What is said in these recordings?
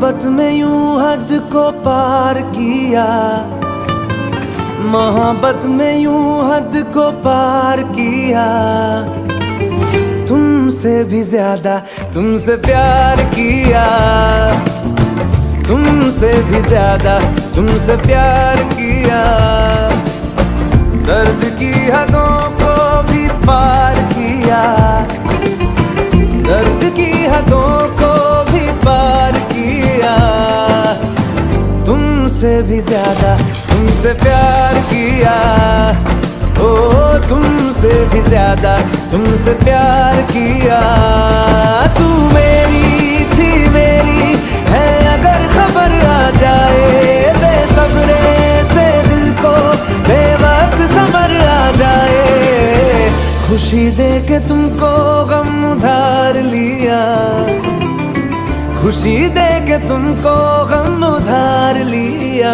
मोहब्बत में यूं हद को पार किया, मोहब्बत में यूं हद को पार किया। तुमसे भी ज्यादा तुमसे प्यार किया, तुमसे भी ज्यादा तुमसे प्यार किया। दर्द की हदों को भी पार किया, दर्द की हदों को भी पार किया। तुमसे भी ज्यादा तुमसे प्यार किया, ओ तुमसे भी ज्यादा तुमसे प्यार किया। तू मेरी थी मेरी है अगर खबर आ जाए, बेसब्रे से दिल को बेवक्त सबर आ जाए। खुशी दे के तुमको गम उधार लिया, खुशी दे के तुमको गम उधार लिया।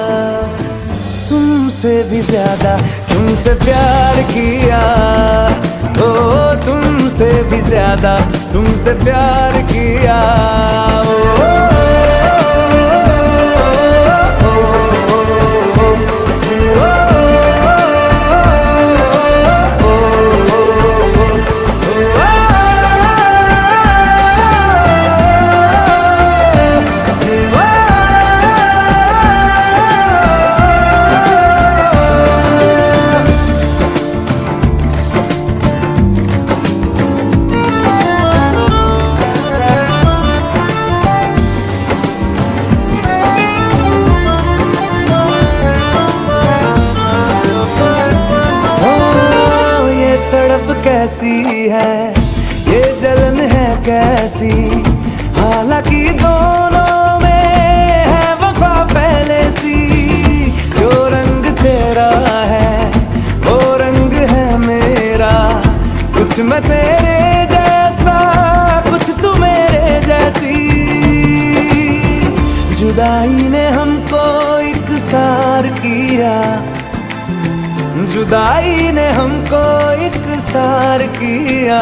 तुमसे भी ज्यादा तुमसे प्यार किया, ओ तुमसे भी ज्यादा तुमसे प्यार किया। कैसी है ये जलन है कैसी, हालांकि दोनों में है वफा पहले सी। जो रंग तेरा है वो रंग है मेरा, कुछ मैं तेरे जैसा कुछ तू मेरे जैसी। जुदाई ने हमको इकसार किया, जुदाई ने हमको इकसार किया।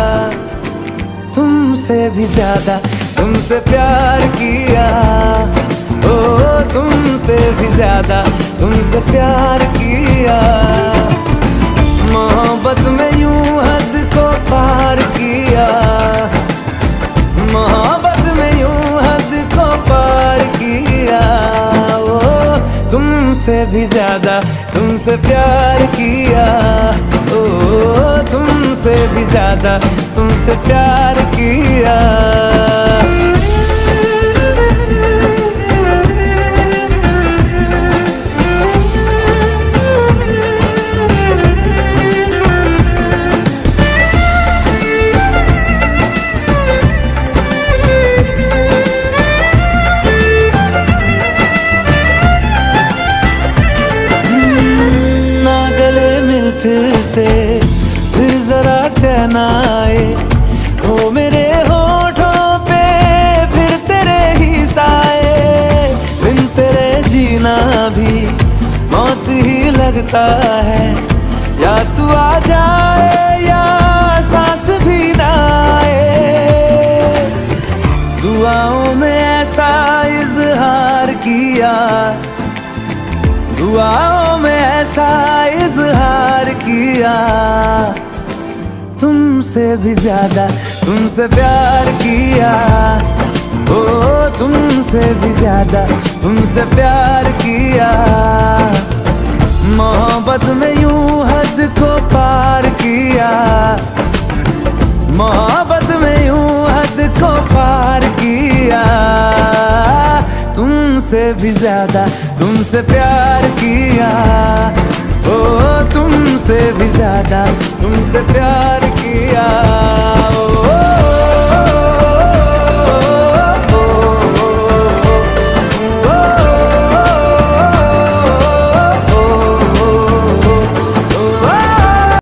तुमसे भी ज्यादा तुमसे प्यार किया, ओ तुमसे भी ज्यादा तुमसे प्यार किया। मोहब्बत में यूं हद को पार किया, मोहब्बत में यूं हद को पार किया। ओ तुमसे भी ज्यादा तुमसे प्यार किया, ओ तुमसे भी ज्यादा तुमसे प्यार किया। फिर से फिर जरा चैन आए, हो मेरे होठों पे फिर तेरे ही साए। बिन तेरे जीना भी मौत ही लगता है, या तू आ जाए या सांस भी ना आए। दुआओं में ऐसा इजहार किया, दुआओं में ऐसा इजहार किया। तुमसे भी ज्यादा तुमसे प्यार किया, ओ तुमसे भी ज्यादा तुमसे प्यार किया। मोहब्बत में यूं हद को पार किया, मोहब्बत में यूं हद को पार किया। तुमसे भी ज्यादा तुमसे प्यार किया, ओ तुमसे भी ज्यादा तुमसे प्यार किया।